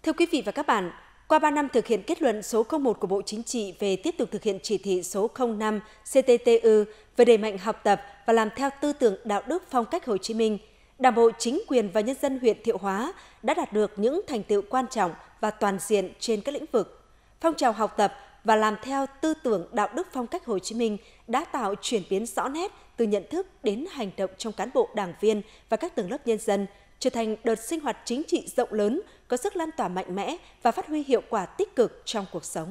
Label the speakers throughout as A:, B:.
A: Thưa quý vị và các bạn, qua 3 năm thực hiện kết luận số 01 của Bộ Chính trị về tiếp tục thực hiện chỉ thị số 05 CTTU về đẩy mạnh học tập và làm theo tư tưởng đạo đức phong cách Hồ Chí Minh, Đảng bộ, chính quyền và nhân dân huyện Thiệu Hóa đã đạt được những thành tựu quan trọng và toàn diện trên các lĩnh vực. Phong trào học tập và làm theo tư tưởng đạo đức phong cách Hồ Chí Minh đã tạo chuyển biến rõ nét từ nhận thức đến hành động trong cán bộ, đảng viên và các tầng lớp nhân dân, trở thành đợt sinh hoạt chính trị rộng lớn, có sức lan tỏa mạnh mẽ và phát huy hiệu quả tích cực trong cuộc sống.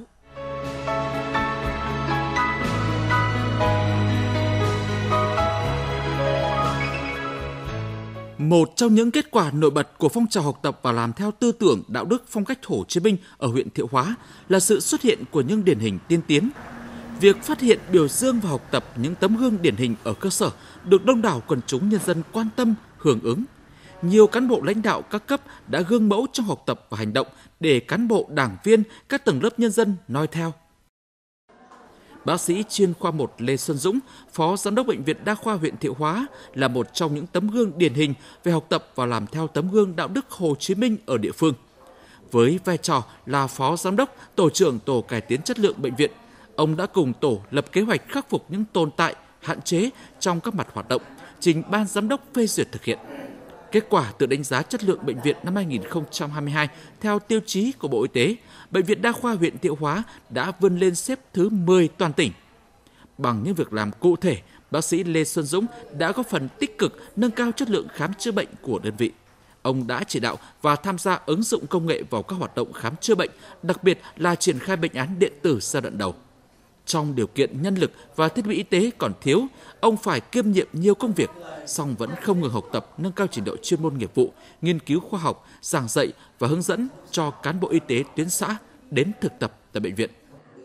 B: Một trong những kết quả nổi bật của phong trào học tập và làm theo tư tưởng đạo đức phong cách Hồ Chí Minh ở huyện Thiệu Hóa là sự xuất hiện của những điển hình tiên tiến. Việc phát hiện, biểu dương và học tập những tấm gương điển hình ở cơ sở được đông đảo quần chúng nhân dân quan tâm, hưởng ứng. Nhiều cán bộ lãnh đạo các cấp đã gương mẫu trong học tập và hành động để cán bộ, đảng viên, các tầng lớp nhân dân noi theo. Bác sĩ chuyên khoa 1 Lê Xuân Dũng, Phó Giám đốc Bệnh viện Đa khoa huyện Thiệu Hóa là một trong những tấm gương điển hình về học tập và làm theo tấm gương đạo đức Hồ Chí Minh ở địa phương. Với vai trò là Phó Giám đốc, Tổ trưởng Tổ cải tiến chất lượng bệnh viện, ông đã cùng tổ lập kế hoạch khắc phục những tồn tại, hạn chế trong các mặt hoạt động, trình Ban Giám đốc phê duyệt thực hiện. Kết quả tự đánh giá chất lượng bệnh viện năm 2022 theo tiêu chí của Bộ Y tế, Bệnh viện Đa khoa huyện Thiệu Hóa đã vươn lên xếp thứ 10 toàn tỉnh. Bằng những việc làm cụ thể, bác sĩ Lê Xuân Dũng đã góp phần tích cực nâng cao chất lượng khám chữa bệnh của đơn vị. Ông đã chỉ đạo và tham gia ứng dụng công nghệ vào các hoạt động khám chữa bệnh, đặc biệt là triển khai bệnh án điện tử giai đoạn đầu. Trong điều kiện nhân lực và thiết bị y tế còn thiếu, ông phải kiêm nhiệm nhiều công việc, song vẫn không ngừng học tập, nâng cao trình độ chuyên môn nghiệp vụ, nghiên cứu khoa học, giảng dạy và hướng dẫn cho cán bộ y tế tuyến xã đến thực tập tại bệnh viện.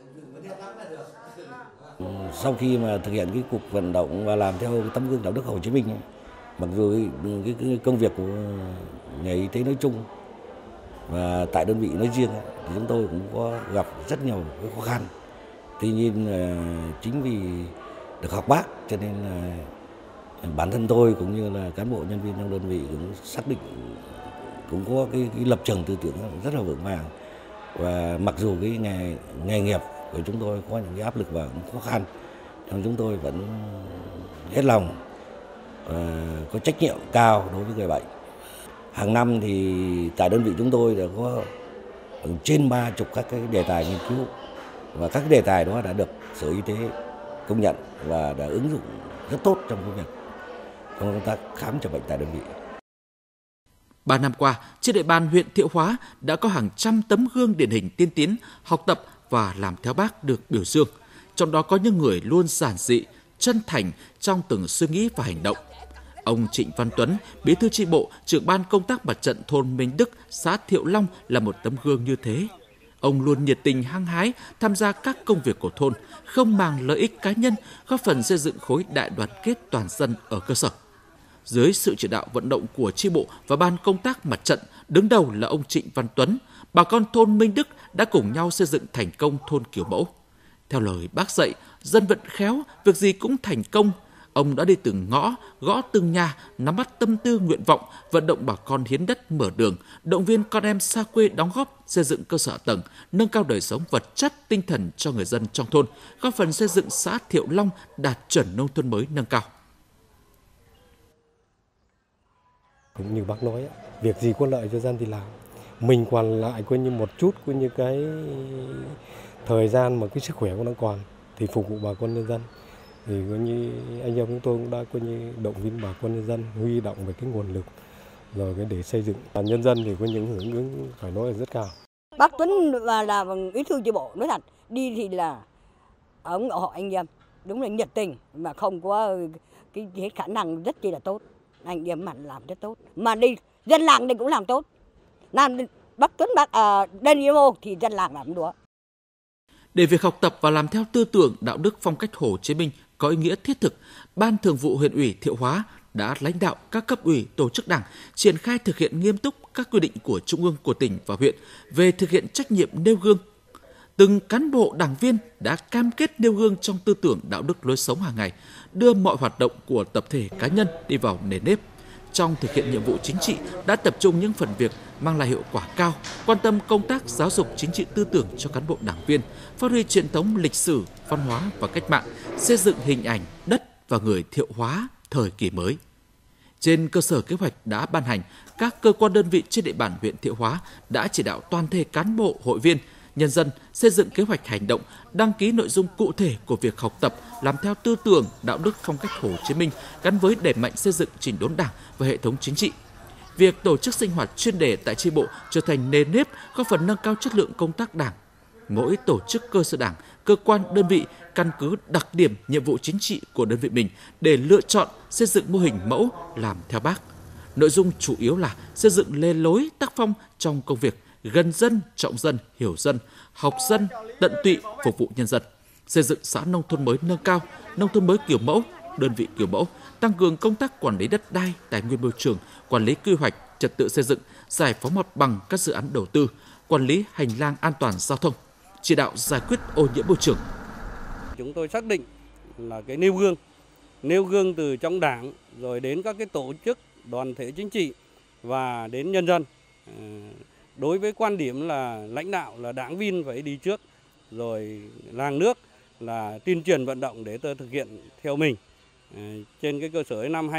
C: Sau khi mà thực hiện cái cuộc vận động và làm theo tấm gương đạo đức Hồ Chí Minh, mặc dù cái công việc của ngành y tế nói chung và tại đơn vị nói riêng thì chúng tôi cũng có gặp rất nhiều cái khó khăn. Tuy nhiên chính vì được học bác cho nên là bản thân tôi cũng như là cán bộ nhân viên trong đơn vị cũng xác định, cũng có cái lập trường tư tưởng rất là vững vàng. Và mặc dù cái nghề nghiệp của chúng tôi có những cái áp lực và khó khăn, nhưng chúng tôi vẫn hết lòng và có trách nhiệm cao đối với người bệnh. Hàng năm thì tại đơn vị chúng tôi đã có trên 30 các cái đề tài nghiên cứu, và các đề tài đó đã được Sở Y tế công nhận và đã ứng dụng rất tốt trong công tác khám chữa bệnh tại đơn vị.
B: 3 năm qua, trên địa bàn huyện Thiệu Hóa đã có hàng trăm tấm gương điển hình tiên tiến, học tập và làm theo Bác được biểu dương. Trong đó có những người luôn giản dị, chân thành trong từng suy nghĩ và hành động. Ông Trịnh Văn Tuấn, Bí thư chi bộ, trưởng ban công tác mặt trận thôn Minh Đức, xã Thiệu Long là một tấm gương như thế. Ông luôn nhiệt tình, hăng hái tham gia các công việc của thôn, không màng lợi ích cá nhân, góp phần xây dựng khối đại đoàn kết toàn dân ở cơ sở. Dưới sự chỉ đạo vận động của chi bộ và ban công tác mặt trận, đứng đầu là ông Trịnh Văn Tuấn, bà con thôn Minh Đức đã cùng nhau xây dựng thành công thôn kiểu mẫu. Theo lời Bác dạy, dân vận khéo, việc gì cũng thành công. Ông đã đi từng ngõ, gõ từng nhà, nắm bắt tâm tư nguyện vọng, vận động bà con hiến đất mở đường, động viên con em xa quê đóng góp xây dựng cơ sở hạ tầng, nâng cao đời sống vật chất, tinh thần cho người dân trong thôn, góp phần xây dựng xã Thiệu Long đạt chuẩn nông thôn mới nâng cao.
D: Cũng như Bác nói, việc gì có lợi cho dân thì làm. Mình còn lại coi như một chút, coi như cái thời gian mà cái sức khỏe của nó còn thì phục vụ bà con nhân dân. Thì coi như anh em chúng tôi cũng đã coi như động viên bà con nhân dân, huy động về cái nguồn lực rồi cái để xây dựng. Nhân dân thì có những hưởng ứng phải nói là rất cao.
E: Bác Tuấn là bí thư chi bộ, nói thật, đi thì là ủng hộ anh em, đúng là nhiệt tình mà không có cái khả năng rất là tốt. Anh em mạnh làm rất tốt, mà đi dân làng đây cũng làm tốt. Làm Bác Tuấn đến yêu thì dân làng làm đúng.
B: Để việc học tập và làm theo tư tưởng đạo đức phong cách Hồ Chí Minh có ý nghĩa thiết thực, Ban Thường vụ Huyện ủy Thiệu Hóa đã lãnh đạo các cấp ủy, tổ chức đảng triển khai thực hiện nghiêm túc các quy định của Trung ương, của tỉnh và huyện về thực hiện trách nhiệm nêu gương. Từng cán bộ đảng viên đã cam kết nêu gương trong tư tưởng đạo đức lối sống hàng ngày, đưa mọi hoạt động của tập thể cá nhân đi vào nền nếp, trong thực hiện nhiệm vụ chính trị đã tập trung những phần việc mang lại hiệu quả cao, quan tâm công tác giáo dục chính trị tư tưởng cho cán bộ đảng viên, phát huy truyền thống lịch sử, văn hóa và cách mạng, xây dựng hình ảnh đất và người Thiệu Hóa thời kỳ mới. Trên cơ sở kế hoạch đã ban hành, các cơ quan đơn vị trên địa bàn huyện Thiệu Hóa đã chỉ đạo toàn thể cán bộ, hội viên, nhân dân xây dựng kế hoạch hành động, đăng ký nội dung cụ thể của việc học tập, làm theo tư tưởng, đạo đức phong cách Hồ Chí Minh gắn với đẩy mạnh xây dựng chỉnh đốn Đảng và hệ thống chính trị. Việc tổ chức sinh hoạt chuyên đề tại chi bộ trở thành nền nếp, góp phần nâng cao chất lượng công tác Đảng. Mỗi tổ chức cơ sở Đảng, cơ quan, đơn vị căn cứ đặc điểm, nhiệm vụ chính trị của đơn vị mình để lựa chọn xây dựng mô hình mẫu làm theo Bác. Nội dung chủ yếu là xây dựng lề lối tác phong trong công việc, gần dân, trọng dân, hiểu dân, học dân, tận tụy, phục vụ nhân dân, xây dựng xã nông thôn mới nâng cao, nông thôn mới kiểu mẫu, đơn vị kiểu mẫu, tăng cường công tác quản lý đất đai, tài nguyên môi trường, quản lý quy hoạch, trật tự xây dựng, giải phóng mặt bằng các dự án đầu tư, quản lý hành lang an toàn giao thông, chỉ đạo giải quyết ô nhiễm môi trường.
F: Chúng tôi xác định là cái nêu gương từ trong Đảng rồi đến các cái tổ chức, đoàn thể chính trị và đến nhân dân. Đối với quan điểm là lãnh đạo là đảng viên phải đi trước, rồi làng nước là tuyên truyền vận động để thực hiện theo mình. Trên cái cơ sở năm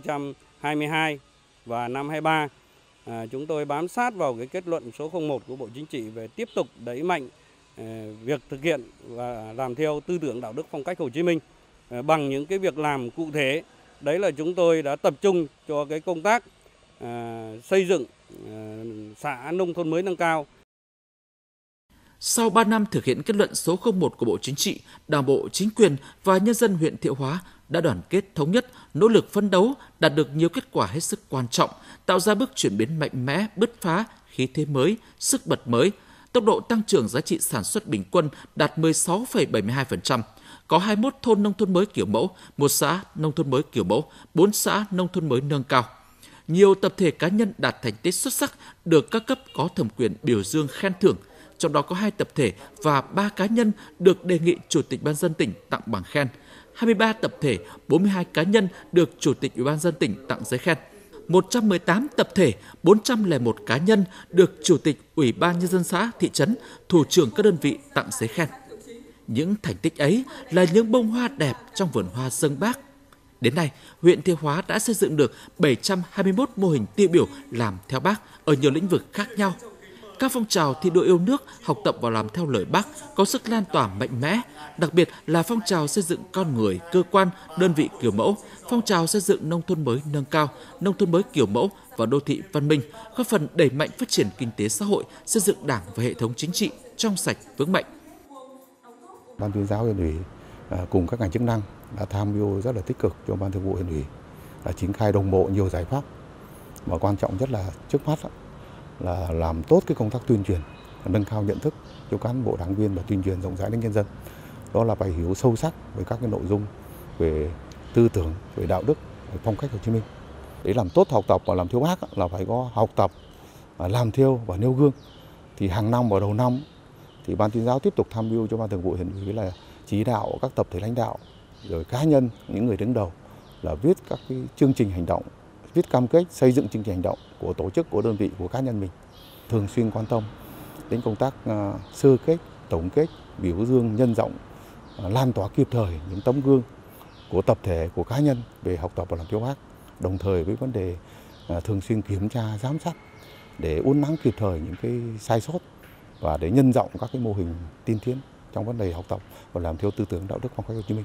F: 2022 và năm 23, chúng tôi bám sát vào cái kết luận số 01 của Bộ Chính trị về tiếp tục đẩy mạnh việc thực hiện và làm theo tư tưởng đạo đức phong cách Hồ Chí Minh bằng những cái việc làm cụ thể. Đấy là chúng tôi đã tập trung cho cái công tác xây dựng xã nông thôn mới nâng cao.
B: Sau 3 năm thực hiện kết luận số 01 của Bộ Chính trị, Đảng bộ, chính quyền và nhân dân huyện Thiệu Hóa đã đoàn kết thống nhất, nỗ lực phấn đấu, đạt được nhiều kết quả hết sức quan trọng, tạo ra bước chuyển biến mạnh mẽ, bứt phá, khí thế mới, sức bật mới. Tốc độ tăng trưởng giá trị sản xuất bình quân đạt 16,72%. Có 21 thôn nông thôn mới kiểu mẫu, 1 xã nông thôn mới kiểu mẫu, 4 xã nông thôn mới nâng cao. Nhiều tập thể cá nhân đạt thành tích xuất sắc được các cấp có thẩm quyền biểu dương khen thưởng, trong đó có 2 tập thể và 3 cá nhân được đề nghị Chủ tịch Ủy ban nhân dân tỉnh tặng bằng khen, 23 tập thể, 42 cá nhân được Chủ tịch Ủy ban nhân dân tỉnh tặng giấy khen, 118 tập thể, 401 cá nhân được Chủ tịch Ủy ban nhân dân xã, thị trấn, thủ trưởng các đơn vị tặng giấy khen. Những thành tích ấy là những bông hoa đẹp trong vườn hoa dâng Bác. Đến nay, huyện Thiệu Hóa đã xây dựng được 721 mô hình tiêu biểu làm theo Bác ở nhiều lĩnh vực khác nhau. Các phong trào thi đua yêu nước, học tập và làm theo lời Bác có sức lan tỏa mạnh mẽ, đặc biệt là phong trào xây dựng con người, cơ quan, đơn vị kiểu mẫu, phong trào xây dựng nông thôn mới nâng cao, nông thôn mới kiểu mẫu và đô thị văn minh, góp phần đẩy mạnh phát triển kinh tế xã hội, xây dựng Đảng và hệ thống chính trị trong sạch vững mạnh.
G: Ban tuyên giáo huyện ủy cùng các ngành chức năng đã tham mưu rất là tích cực cho Ban Thường vụ huyện ủy triển khai đồng bộ nhiều giải pháp, và quan trọng nhất là trước mắt là làm tốt cái công tác tuyên truyền, nâng cao nhận thức cho cán bộ đảng viên và tuyên truyền rộng rãi đến nhân dân. Đó là phải hiểu sâu sắc về các cái nội dung về tư tưởng, về đạo đức, về phong cách Hồ Chí Minh. Để làm tốt học tập và làm theo Bác là phải có học tập, làm theo và nêu gương. Thì hàng năm vào đầu năm thì Ban tuyên giáo tiếp tục tham mưu cho Ban Thường vụ huyện ủy là chỉ đạo các tập thể lãnh đạo, rồi cá nhân, những người đứng đầu là viết các cái chương trình hành động, viết cam kết xây dựng chương trình hành động của tổ chức, của đơn vị, của cá nhân mình. Thường xuyên quan tâm đến công tác sơ kết, tổng kết, biểu dương, nhân rộng, lan tỏa kịp thời những tấm gương của tập thể, của cá nhân về học tập và làm theo Bác, đồng thời với vấn đề thường xuyên kiểm tra, giám sát để uốn nắn kịp thời những cái sai sót và để nhân rộng các cái mô hình tiên tiến trong vấn đề học tập và làm theo tư tưởng đạo đức phong cách Hồ Chí Minh.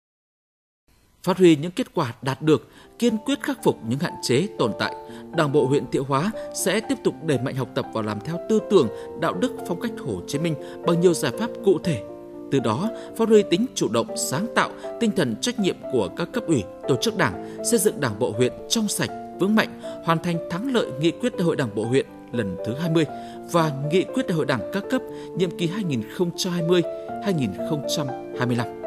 B: Phát huy những kết quả đạt được, kiên quyết khắc phục những hạn chế tồn tại, Đảng bộ huyện Thiệu Hóa sẽ tiếp tục đẩy mạnh học tập và làm theo tư tưởng, đạo đức phong cách Hồ Chí Minh bằng nhiều giải pháp cụ thể. Từ đó, phát huy tính chủ động, sáng tạo, tinh thần trách nhiệm của các cấp ủy, tổ chức Đảng, xây dựng Đảng bộ huyện trong sạch, vững mạnh, hoàn thành thắng lợi nghị quyết Đại hội Đảng bộ huyện lần thứ 20 và nghị quyết Đại hội Đảng các cấp nhiệm kỳ 2020-2025.